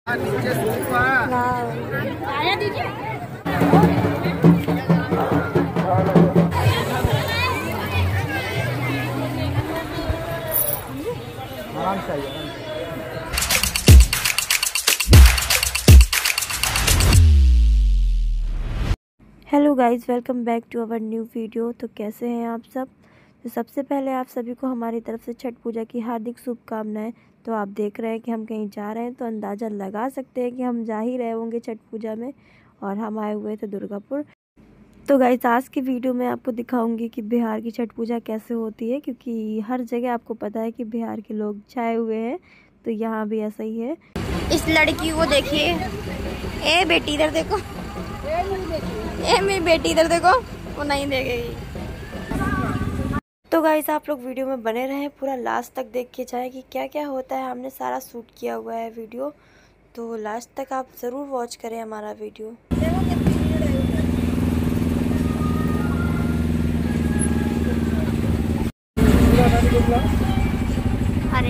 आया दीजिए। आराम से आइए। Hello guys, welcome back to our new video. तो कैसे हैं आप सब? तो सबसे पहले आप सभी को हमारी तरफ से छठ पूजा की हार्दिक शुभकामनाएं। तो आप देख रहे हैं कि हम कहीं जा रहे हैं, तो अंदाज़ा लगा सकते हैं कि हम जा ही रहे होंगे छठ पूजा में। और हम आए हुए थे दुर्गापुर। तो गाइज़, आज की वीडियो में आपको दिखाऊंगी कि बिहार की छठ पूजा कैसे होती है, क्योंकि हर जगह आपको पता है कि बिहार के लोग छाए हुए हैं, तो यहाँ भी ऐसा ही है। इस लड़की को देखिए। ए बेटी इधर देखो। ए मेरी बेटी इधर देखो, वो नहीं देखेगी। तो गाइस, आप लोग वीडियो में बने रहें, पूरा लास्ट तक देख के जाएं कि क्या क्या होता है। हमने सारा शूट किया हुआ है वीडियो, तो लास्ट तक आप ज़रूर वॉच करें हमारा वीडियो। अरे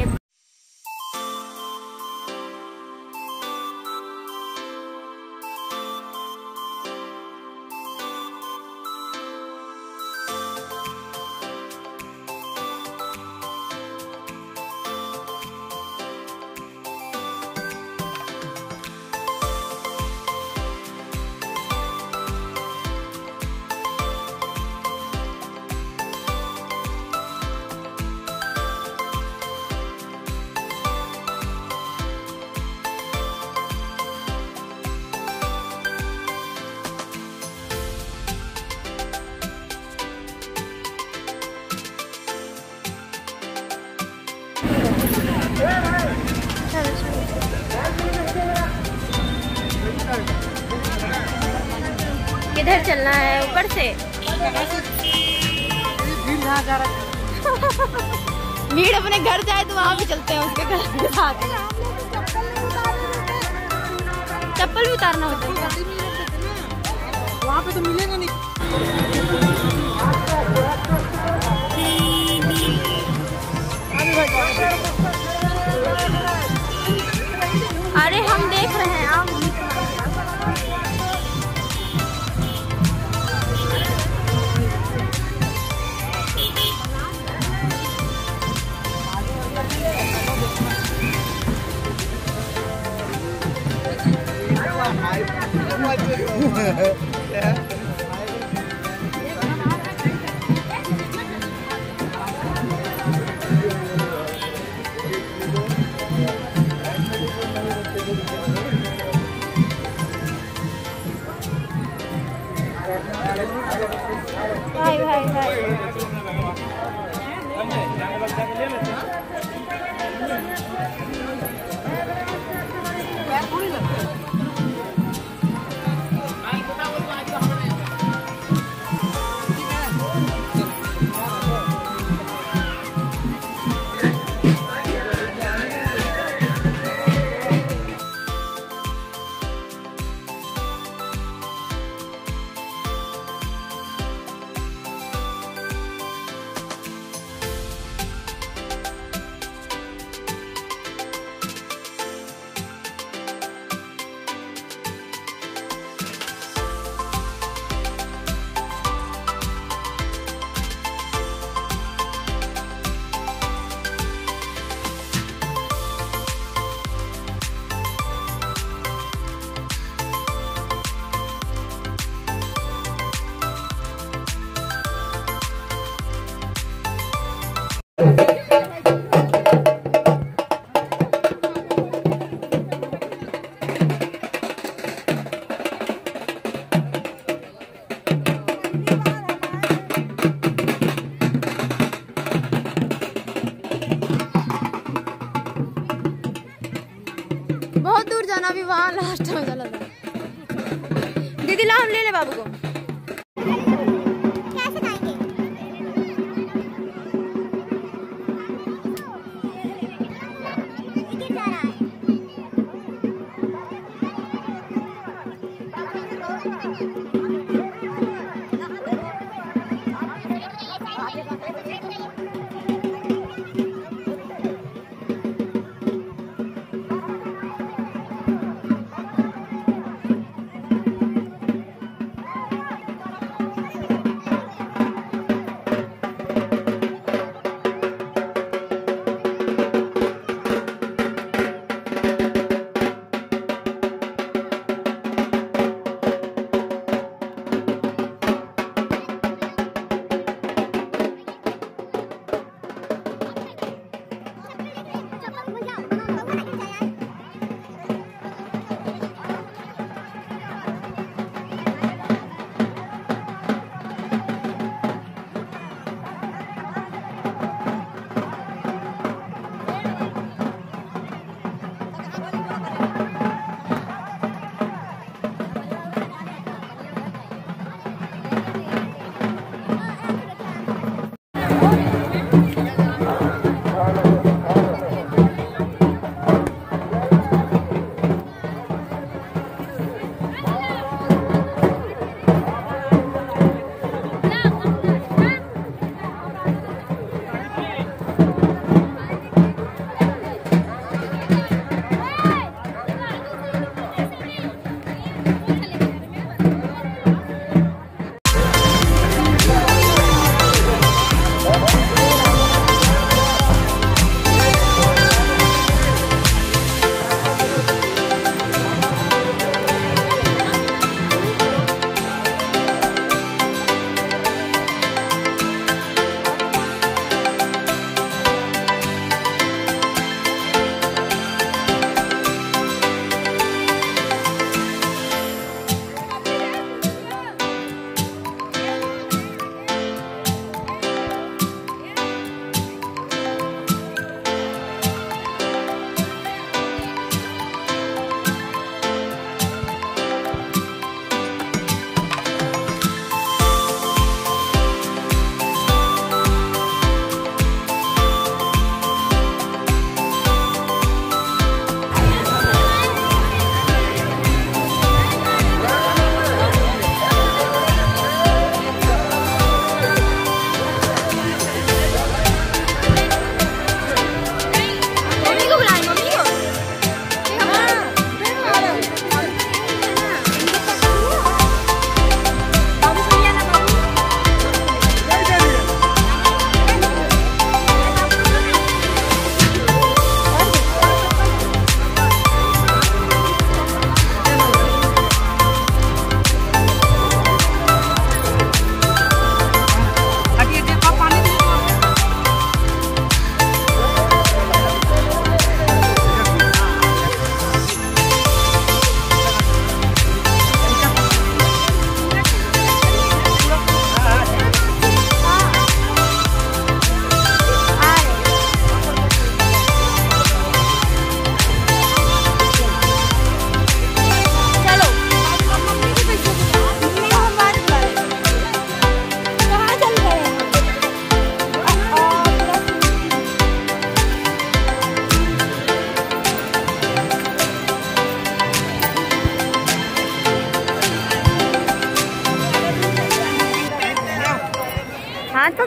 किधर चलना है? ऊपर से भीड़ अपने घर जाए तो वहाँ भी चलते हैं उसके घर के साथ। चप्पल भी उतारना होता है वहाँ पे, तो मिलेगा नहीं। अरे हम देख रहे हैं आप। भाई भाई भाई बहुत दूर जाना, अभी वहाँ लास्ट में चला था। दीदी ला, हम ले ले बाबू को।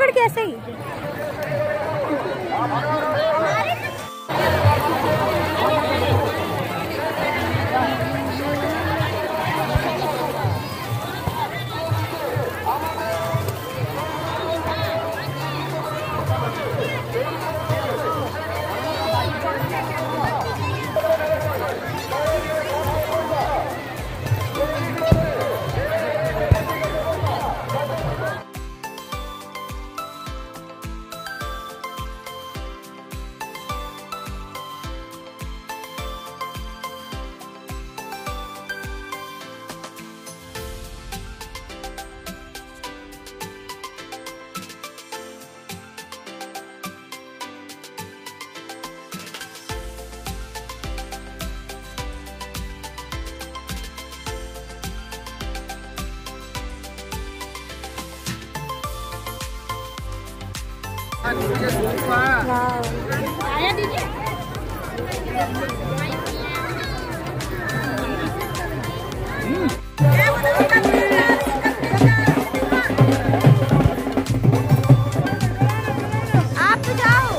पकड़ के ऐसे ही। आया दीजिए। आप तो जाओ।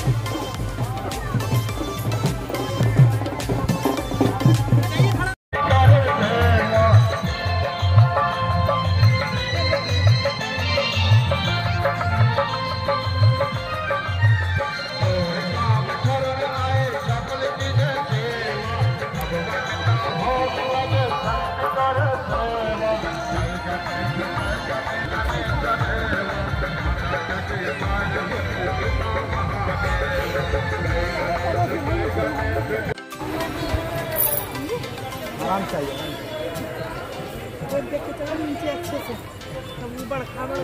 आराम चाहिए और देख के चलो नीचे अच्छे से तो ऊपर खाना।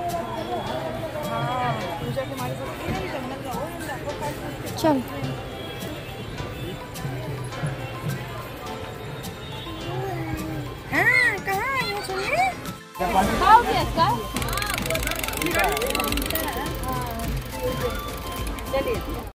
हाँ पूजा के हमारे साथ चल हाँ कहाँ है सुनिए खाओगे इसका? चलिए।